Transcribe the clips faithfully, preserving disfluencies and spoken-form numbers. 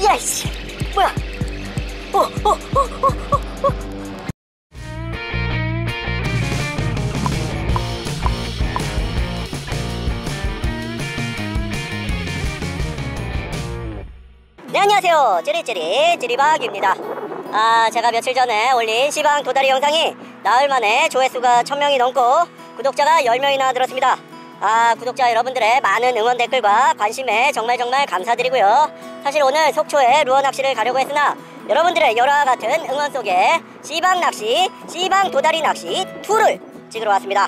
야이씨 뭐야. 어, 어, 어, 어, 어, 어. 네, 안녕하세요. 찌릿찌릿 찌리박입니다. 아, 제가 며칠 전에 올린 시방 도다리 영상이 나흘 만에 조회수가 천 명이 넘고 구독자가 열 명이나 늘었습니다. 아, 구독자 여러분들의 많은 응원 댓글과 관심에 정말 정말 감사드리고요. 사실 오늘 속초에 루어 낚시를 가려고 했으나 여러분들의 열화 같은 응원 속에 시방 낚시, 시방 도다리 낚시 이를 찍으러 왔습니다.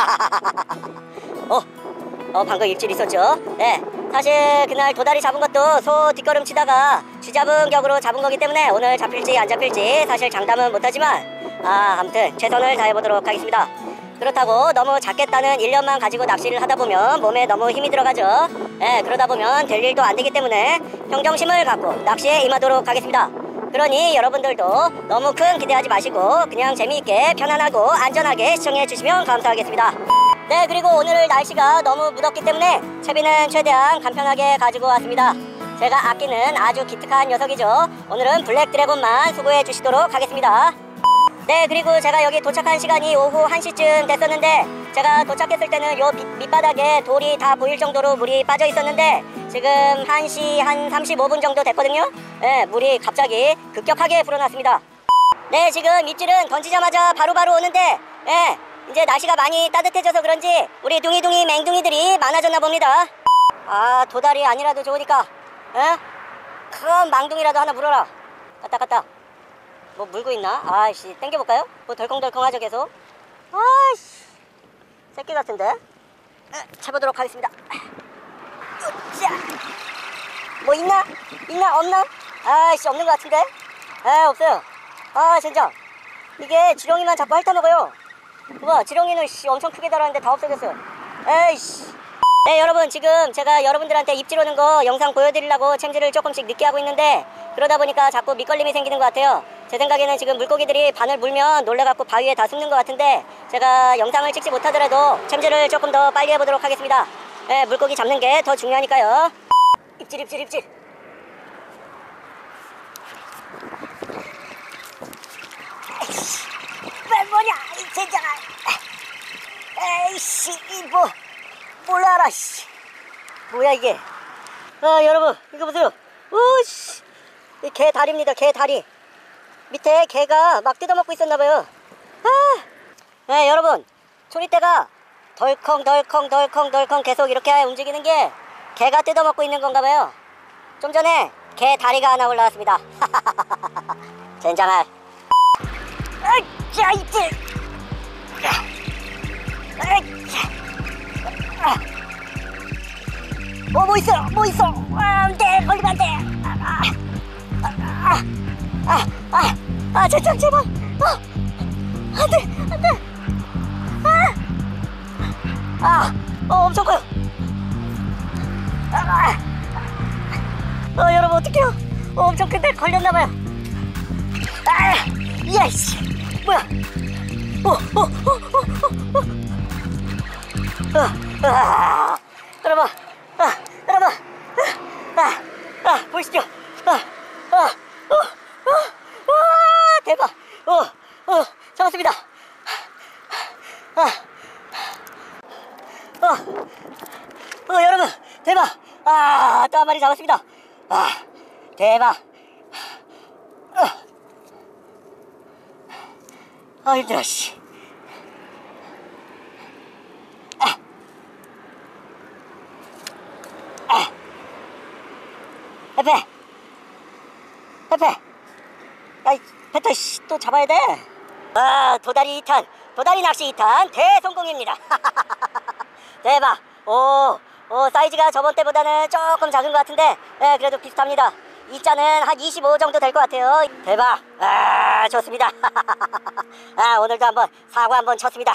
어, 어, 방금 입질 있었죠? 네, 사실 그날 도다리 잡은 것도 소 뒷걸음 치다가 쥐잡은 격으로 잡은 거기 때문에 오늘 잡힐지 안 잡힐지 사실 장담은 못하지만 아, 아무튼 최선을 다해보도록 하겠습니다. 그렇다고 너무 작겠다는 일념만 가지고 낚시를 하다보면 몸에 너무 힘이 들어가죠. 예, 그러다 보면 될 일도 안 되기 때문에 평정심을 갖고 낚시에 임하도록 하겠습니다. 그러니 여러분들도 너무 큰 기대하지 마시고 그냥 재미있게 편안하고 안전하게 시청해 주시면 감사하겠습니다. 네, 그리고 오늘 날씨가 너무 무덥기 때문에 채비는 최대한 간편하게 가지고 왔습니다. 제가 아끼는 아주 기특한 녀석이죠. 오늘은 블랙 드래곤만 수고해 주시도록 하겠습니다. 네, 그리고 제가 여기 도착한 시간이 오후 한 시쯤 됐었는데 제가 도착했을 때는 요 밑, 밑바닥에 돌이 다 보일 정도로 물이 빠져 있었는데 지금 한 시 한 삼십오 분 정도 됐거든요. 네, 물이 갑자기 급격하게 불어났습니다. 네, 지금 입질은 던지자마자 바로바로 바로 오는데 네, 이제 날씨가 많이 따뜻해져서 그런지 우리 둥이둥이 맹둥이들이 많아졌나 봅니다. 아, 도다리 아니라도 좋으니까 에? 큰 망둥이라도 하나 물어라. 갔다 갔다. 뭐 물고 있나? 아이씨, 땡겨볼까요? 뭐 덜컹덜컹하죠 계속. 아이씨, 새끼 같은데. 에, 잡아보도록 하겠습니다. 으쌰. 뭐 있나? 있나? 없나? 아이씨, 없는 것 같은데. 아, 없어요. 아, 진짜 이게 지렁이만 자꾸 핥아먹어요. 우와, 지렁이는 씨 엄청 크게 달았는데 다 없어졌어요. 에이씨. 네, 여러분, 지금 제가 여러분들한테 입질 오는 거 영상 보여드리려고 챔질을 조금씩 늦게 하고 있는데 그러다 보니까 자꾸 밑걸림이 생기는 것 같아요. 제 생각에는 지금 물고기들이 바늘 물면 놀래갖고 바위에 다 숨는 것 같은데 제가 영상을 찍지 못하더라도 챔질을 조금 더 빨리 해보도록 하겠습니다. 네, 물고기 잡는 게 더 중요하니까요. 입질 입질 입질. 에이씨, 왜 뭐냐 이 젠장아. 에이씨, 이 뭐 몰라라 씨. 뭐야 이게. 아, 여러분 이거 보세요. 오씨, 이 개 다리입니다. 개 다리 밑에 개가 막 뜯어먹고 있었나봐요. 아, 네, 여러분 초리대가 덜컹 덜컹 덜컹 덜컹 계속 이렇게 움직이는 게 개가 뜯어먹고 있는 건가봐요. 좀 전에 개 다리가 하나 올라왔습니다. 젠장할. 자, 이제 뭐, 뭐 있어, 뭐 있어. 아, 안 돼, 걸리면 안 돼. 아, 아, 아, 아, 아, 제발, 제발. 아, 안 돼, 안 돼. 아, 아, 어, 엄청 커요. 아, 어, 여러분, 어떡해요? 어, 엄청 큰데 걸렸나봐요. 아, 예씨. 뭐야? 어, 어, 어, 어, 어, 어. 아, 여러분, 아, 여러분, 아, 아, 아, 보이시죠? 아, 아, 어, 어, 어, 대박! 어, 어, 잡았습니다. 아, 어, 어, 여러분, 대박! 아, 또 한 마리 잡았습니다. 아, 대박! 어. 아, 힘들어, 씨. 아, 아, 페페, 페페. 야, 페페, 씨, 또 잡아야 돼. 아, 도다리 이 탄, 도다리 낚시 이 탄 대성공입니다. 대박. 오, 오, 사이즈가 저번 때보다는 조금 작은 것 같은데, 네, 그래도 비슷합니다. 이 자는 한 이십오 정도 될 것 같아요. 대박. 아, 좋습니다. 아, 오늘도 한번 사고 한번 쳤습니다.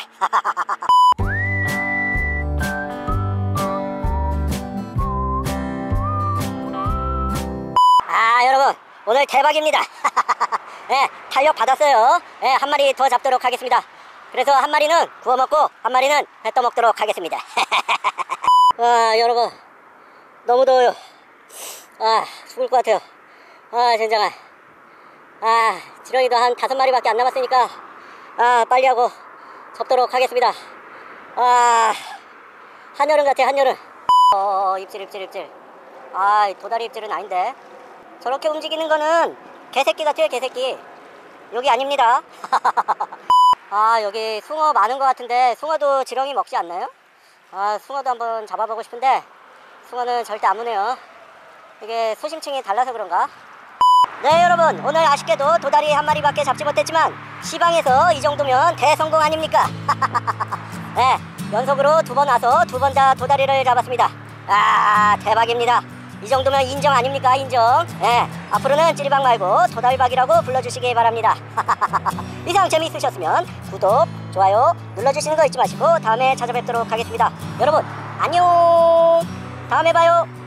아, 여러분 오늘 대박입니다. 네, 탄력 받았어요. 네, 한 마리 더 잡도록 하겠습니다. 그래서 한 마리는 구워 먹고 한 마리는 회 떠 먹도록 하겠습니다. 아, 여러분 너무 더워요. 아, 죽을 것 같아요. 아 젠장아. 아 지렁이도 한 다섯 마리밖에 안 남았으니까 아 빨리 하고 접도록 하겠습니다. 아 한여름 같아 한여름. 어 입질 입질 입질. 아 도다리 입질은 아닌데 저렇게 움직이는 거는 개새끼 같아요 개새끼. 여기 아닙니다. 아 여기 숭어 많은 것 같은데 숭어도 지렁이 먹지 않나요? 아 숭어도 한번 잡아보고 싶은데 숭어는 절대 안 무네요. 이게 수심층이 달라서 그런가? 네 여러분 오늘 아쉽게도 도다리 한 마리밖에 잡지 못했지만 시방에서 이 정도면 대성공 아닙니까? 네 연속으로 두 번 와서 두 번 다 도다리를 잡았습니다. 아 대박입니다. 이 정도면 인정 아닙니까? 인정. 네 앞으로는 찌리박 말고 도달박이라고 불러주시기 바랍니다. 이상 재미있으셨으면 구독 좋아요 눌러주시는 거 잊지 마시고 다음에 찾아뵙도록 하겠습니다. 여러분 안녕 다음에 봐요.